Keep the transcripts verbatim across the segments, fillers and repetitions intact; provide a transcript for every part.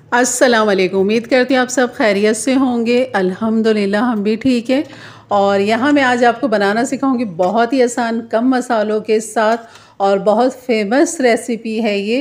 अस्सलाम वालेकुम। उम्मीद करती हूँ आप सब खैरियत से होंगे। अल्हम्दुलिल्लाह हम भी ठीक है। और यहाँ मैं आज आपको बनाना सिखाऊंगी बहुत ही आसान कम मसालों के साथ, और बहुत फेमस रेसिपी है ये।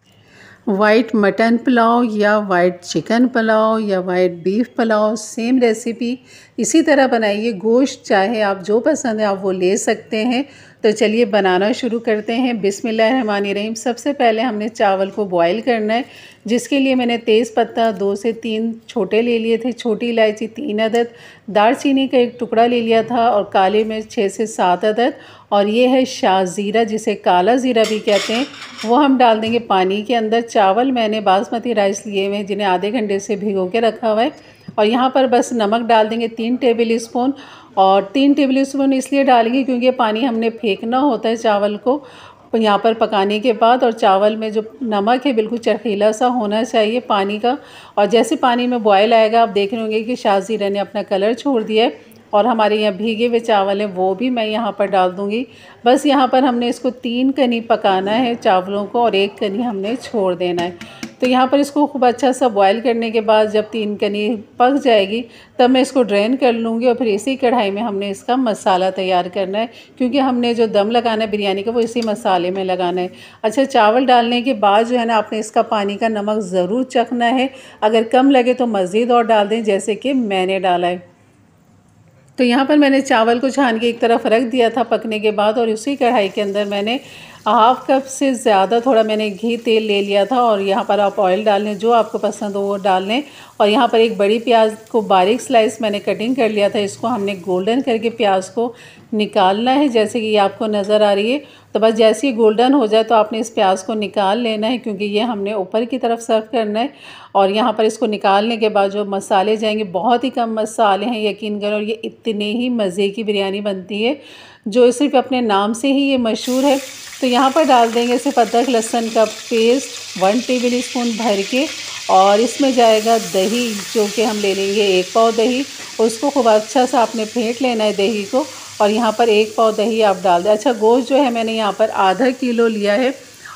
वाइट मटन पुलाव या वाइट चिकन पुलाव या white beef pulao, same recipe इसी तरह बनाइए। गोश्त चाहे आप जो पसंद है आप वो ले सकते हैं। तो चलिए बनाना शुरू करते हैं। बिस्मिल्लाहिर्रहमानिर्रहीम। सबसे पहले हमने चावल को बॉईल करना है, जिसके लिए मैंने तेज़ पत्ता दो से तीन छोटे ले लिए थे, छोटी इलायची तीन अदद, दालचीनी का एक टुकड़ा ले लिया था, और काली मिर्च छः से सात अदद, और ये है शाह ज़ीरा जिसे काला ज़ीरा भी कहते हैं, वो हम डाल देंगे पानी के अंदर। चावल मैंने बासमती राइस लिए हुए हैं जिन्हें आधे घंटे से भिगो के रखा हुआ है। और यहाँ पर बस नमक डाल देंगे तीन टेबल स्पून, और तीन टेबल स्पून इसलिए डालेंगे क्योंकि ये पानी हमने फेंकना होता है चावल को यहाँ पर पकाने के बाद। और चावल में जो नमक है बिल्कुल चरखीला सा होना चाहिए पानी का। और जैसे पानी में बॉयल आएगा आप देख रहे होंगे कि शाह ज़ीरा ने अपना कलर छोड़ दिया है, और हमारे यहाँ भीगे हुए चावल हैं वो भी मैं यहाँ पर डाल दूँगी। बस यहाँ पर हमने इसको तीन कनी पकाना है चावलों को, और एक कनी हमने छोड़ देना है। तो यहाँ पर इसको खूब अच्छा सा बॉयल करने के बाद जब तीन कनी पक जाएगी तब मैं इसको ड्रेन कर लूँगी, और फिर इसी कढ़ाई में हमने इसका मसाला तैयार करना है, क्योंकि हमने जो दम लगाना है बिरयानी का वो इसी मसाले में लगाना है। अच्छा, चावल डालने के बाद जो है ना आपने इसका पानी का नमक ज़रूर चखना है। अगर कम लगे तो मज़ीद और डाल दें, जैसे कि मैंने डाला है। तो यहाँ पर मैंने चावल को छान के एक तरफ रख दिया था पकने के बाद, और उसी कढ़ाई के अंदर मैंने हाफ़ कप से ज़्यादा थोड़ा मैंने घी तेल ले लिया था, और यहाँ पर आप ऑयल डाल लें जो आपको पसंद हो वो डाल लें। और यहाँ पर एक बड़ी प्याज को बारीक स्लाइस मैंने कटिंग कर लिया था, इसको हमने गोल्डन करके प्याज को निकालना है, जैसे कि ये आपको नज़र आ रही है। तो बस जैसे ही गोल्डन हो जाए तो आपने इस प्याज को निकाल लेना है, क्योंकि ये हमने ऊपर की तरफ सर्व करना है। और यहाँ पर इसको निकालने के बाद जो मसाले जाएंगे, बहुत ही कम मसाले हैं यकीन करो, और ये इतने ही मज़े की बिरयानी बनती है जो सिर्फ अपने नाम से ही ये मशहूर है। तो यहाँ पर डाल देंगे सिर्फ अदरक लहसुन का पेस्ट वन टेबल स्पून भर के, और इसमें जाएगा दही जो कि हम ले लेंगे एक पाव दही। उसको खूब अच्छा सा आपने फेंट लेना है दही को, और यहाँ पर एक पाव दही आप डाल दें। अच्छा, गोश्त जो है मैंने यहाँ पर आधा किलो लिया है,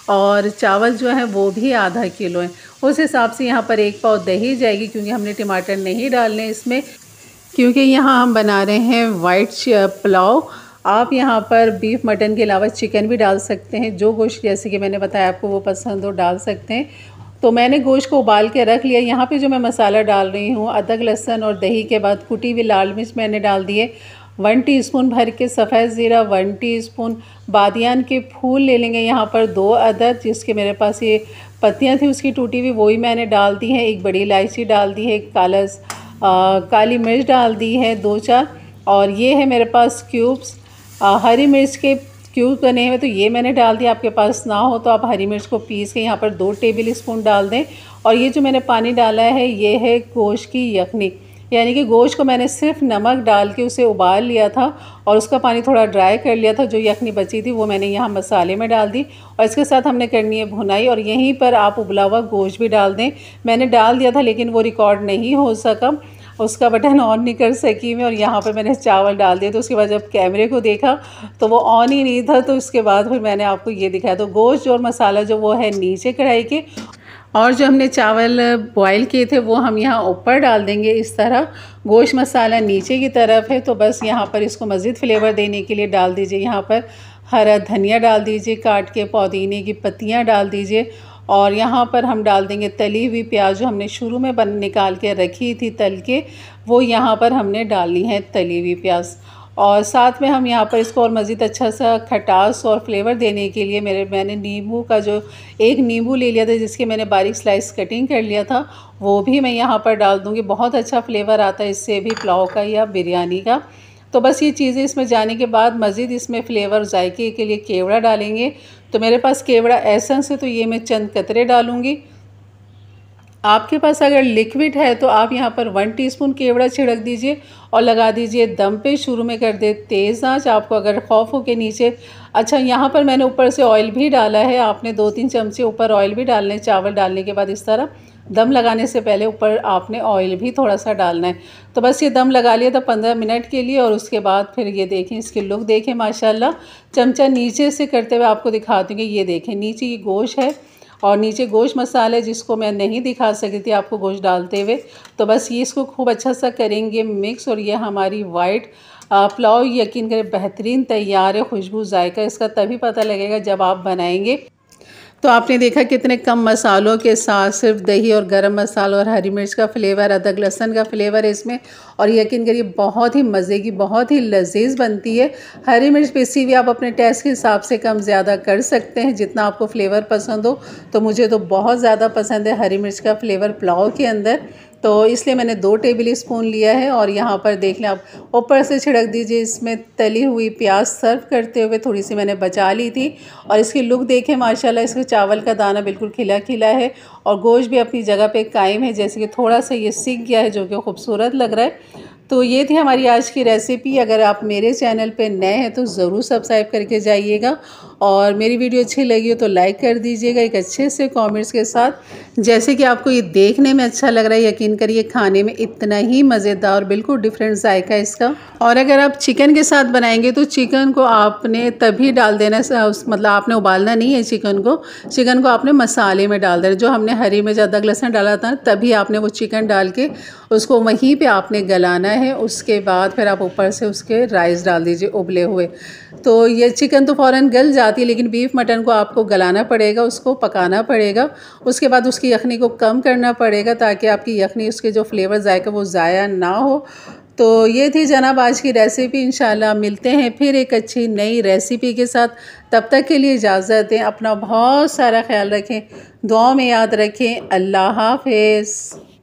और चावल जो है वो भी आधा किलो है। उस हिसाब से यहाँ पर एक पाव दही जाएगी, क्योंकि हमने टमाटर नहीं डालने इसमें, क्योंकि यहाँ हम बना रहे हैं वाइट पुलाव। आप यहाँ पर बीफ मटन के अलावा चिकन भी डाल सकते हैं, जो गोश्त जैसे कि मैंने बताया आपको वो पसंद हो डाल सकते हैं। तो मैंने गोश्त को उबाल के रख लिया। यहाँ पे जो मैं मसाला डाल रही हूँ, अदरक लहसुन और दही के बाद कुटी हुई लाल मिर्च मैंने डाल दिए, वन टीस्पून भर के सफ़ेद ज़ीरा, वन टीस्पून बादियान के फूल ले लेंगे यहाँ पर दो अदद, जिसके मेरे पास ये पत्तियाँ थी उसकी टूटी हुई, वही मैंने डाल दी है। एक बड़ी इलायची डाल दी है, काला काली मिर्च डाल दी है दो चार, और ये है मेरे पास क्यूब्स हरी मिर्च के क्यूब बने हुए, तो ये मैंने डाल दिया। आपके पास ना हो तो आप हरी मिर्च को पीस के यहाँ पर दो टेबल स्पून डाल दें। और ये जो मैंने पानी डाला है ये है गोश्त की यखनी, यानी कि गोश्त को मैंने सिर्फ नमक डाल के उसे उबाल लिया था, और उसका पानी थोड़ा ड्राई कर लिया था। जो यखनी बची थी वो मैंने यहाँ मसाले में डाल दी, और इसके साथ हमने करनी है भुनाई। और यहीं पर आप उबला हुआ गोश्त भी डाल दें। मैंने डाल दिया था लेकिन वो रिकॉर्ड नहीं हो सका, उसका बटन ऑन नहीं कर सकी मैं। और यहाँ पर मैंने चावल डाल दिए, तो उसके बाद जब कैमरे को देखा तो वो ऑन ही नहीं था, तो उसके बाद फिर मैंने आपको ये दिखाया। तो गोश्त और मसाला जो वो है नीचे कढ़ाई के, और जो हमने चावल बॉईल किए थे वो हम यहाँ ऊपर डाल देंगे इस तरह। गोश्त मसाला नीचे की तरफ है, तो बस यहाँ पर इसको मज़ीद फ्लेवर देने के लिए डाल दीजिए। यहाँ पर हरा धनिया डाल दीजिए काट के, पुदीने की पत्तियाँ डाल दीजिए, और यहाँ पर हम डाल देंगे तली हुई प्याज जो हमने शुरू में बन निकाल के रखी थी तल के, वो यहाँ पर हमने डालनी है तली हुई प्याज। और साथ में हम यहाँ पर इसको और मज़ीद अच्छा सा खटास और फ्लेवर देने के लिए मेरे मैंने नींबू का जो एक नींबू ले लिया था, जिसके मैंने बारीक स्लाइस कटिंग कर लिया था, वो भी मैं यहाँ पर डाल दूँगी। बहुत अच्छा फ्लेवर आता है इससे भी पुलाव का या बिरयानी का। तो बस ये चीज़ें इसमें जाने के बाद मज़ीद इसमें फ्लेवर जायके के लिए केवड़ा डालेंगे। तो मेरे पास केवड़ा एसेंस है, तो ये मैं चंद कतरे डालूँगी। आपके पास अगर लिक्विड है तो आप यहाँ पर वन टीस्पून केवड़ा छिड़क दीजिए और लगा दीजिए दम पे। शुरू में कर दे तेज़ आंच, आपको अगर खौफ हो के नीचे। अच्छा, यहाँ पर मैंने ऊपर से ऑयल भी डाला है, आपने दो तीन चमचे ऊपर ऑयल भी डालने हैं। चावल डालने के बाद इस तरह दम लगाने से पहले ऊपर आपने ऑयल भी थोड़ा सा डालना है। तो बस ये दम लगा लिया था पंद्रह मिनट के लिए, और उसके बाद फिर ये देखें इसकी लुक देखें माशाल्लाह। चमचा नीचे से करते हुए आपको दिखाती हूँ कि ये देखें नीचे ये गोश्त है और नीचे गोश्त मसाला है जिसको मैं नहीं दिखा सकी थी आपको गोश्त डालते हुए। तो बस ये इसको खूब अच्छा सा करेंगे मिक्स। और ये हमारी वाइट पुलाव यकीन करें बेहतरीन तैयार है। खुशबू जायका इसका तभी पता लगेगा जब आप बनाएंगे। तो आपने देखा कितने कम मसालों के साथ सिर्फ दही और गरम मसाला और हरी मिर्च का फ्लेवर, अदरक लहसुन का फ्लेवर है इसमें। और यकीन करिए बहुत ही मज़े की, बहुत ही लजीज बनती है। हरी मिर्च पिसी हुई आप अपने टेस्ट के हिसाब से कम ज़्यादा कर सकते हैं जितना आपको फ्लेवर पसंद हो। तो मुझे तो बहुत ज़्यादा पसंद है हरी मिर्च का फ्लेवर पुलाव के अंदर, तो इसलिए मैंने दो टेबल स्पून लिया है। और यहाँ पर देख लें आप, ऊपर से छिड़क दीजिए इसमें तली हुई प्याज। सर्व करते हुए थोड़ी सी मैंने बचा ली थी। और इसकी लुक देखें माशाल्लाह, इसके चावल का दाना बिल्कुल खिला खिला है और गोश्त भी अपनी जगह पे कायम है, जैसे कि थोड़ा सा ये सीख गया है जो कि खूबसूरत लग रहा है। तो ये थी हमारी आज की रेसिपी। अगर आप मेरे चैनल पे नए हैं तो ज़रूर सब्सक्राइब करके जाइएगा और मेरी वीडियो अच्छी लगी हो तो लाइक कर दीजिएगा एक अच्छे से कमेंट्स के साथ। जैसे कि आपको ये देखने में अच्छा लग रहा है, यकीन करिए खाने में इतना ही मज़ेदार, बिल्कुल डिफरेंट जायका इसका। और अगर आप चिकन के साथ बनाएंगे तो चिकन को आपने तभी डाल देना, मतलब आपने उबालना नहीं है चिकन को। चिकन को आपने मसाले में डाल देना, जो हमने हरी मिर्च अदरक लहसुन डाला था तभी आपने वो चिकन डाल के उसको वहीं पे आपने गलाना है। उसके बाद फिर आप ऊपर से उसके राइस डाल दीजिए उबले हुए। तो ये चिकन तो फ़ौरन गल जाती है, लेकिन बीफ मटन को आपको गलाना पड़ेगा, उसको पकाना पड़ेगा। उसके बाद उसकी यखनी को कम करना पड़ेगा ताकि आपकी यखनी, उसके जो फ्लेवर जायका वो ज़ाया ना हो। तो ये थी जनाब आज की रेसिपी। इंशाल्लाह मिलते हैं फिर एक अच्छी नई रेसिपी के साथ। तब तक के लिए इजाज़त दें, अपना बहुत सारा ख्याल रखें, दुआ में याद रखें। अल्लाह हाफ़िज़।